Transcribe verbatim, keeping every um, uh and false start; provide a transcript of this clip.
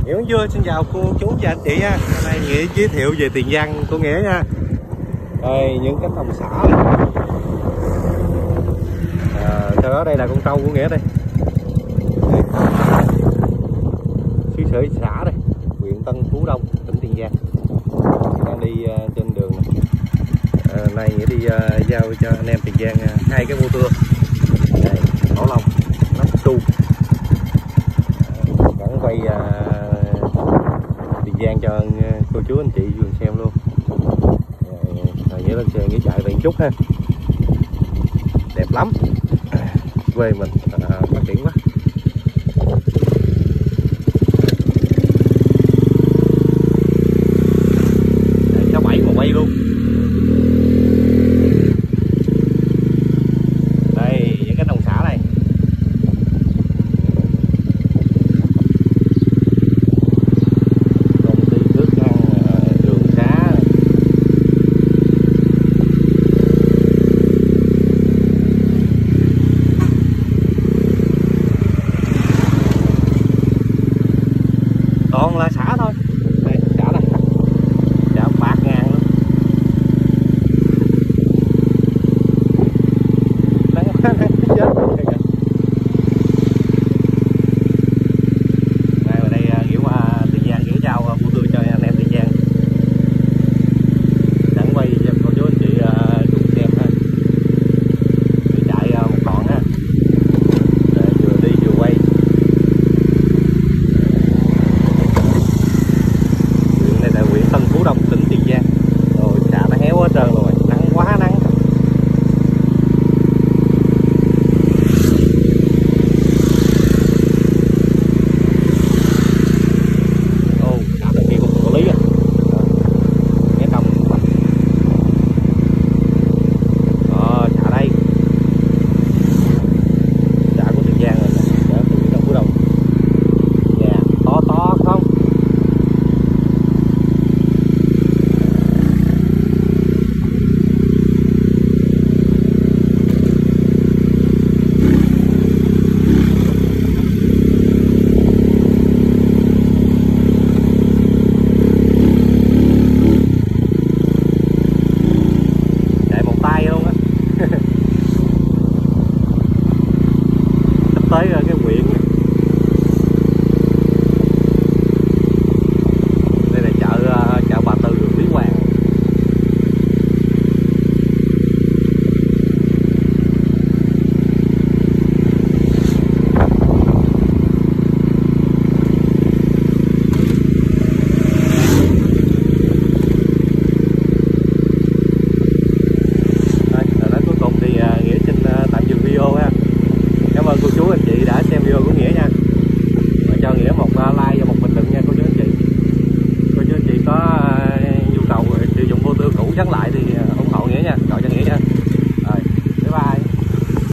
Nghĩa Văn Dưa xin chào cô chú và anh chị nha. Hôm nay Nghĩa giới thiệu về Tiền Giang của Nghĩa nha. Đây những cánh đồng xả này. À, sau đó đây là con trâu của Nghĩa đây. Xứ sở xã đây, huyện Tân Phú Đông, tỉnh Tiền Giang. Đang đi uh, trên đường này. À, nay Nghĩa đi uh, giao cho anh em Tiền Giang uh, hai cái mô tưa. Đây, Bảo Long, nắp tru. Gắn quay uh, Tiền Giang cho uh, cô chú anh chị vừa xem luôn. Rồi Nghĩa lên xe Nghĩa chạy về một chút ha. Đẹp lắm. Quê mình uh, phát triển quá. Quay luôn. Đây những cái đồng xả này. Công ty nước ăn đường xá. Toàn là xả thôi. Đây xả này. Xả bạc ngàn luôn. Tới cái huyện này. Đây là chợ chợ Bà Từ Lý Hoàng. Đây, là cuối cùng thì Nghĩa xin tạm dừng video ha. Cảm ơn cô chú anh chị đã xem video của Nghĩa nha.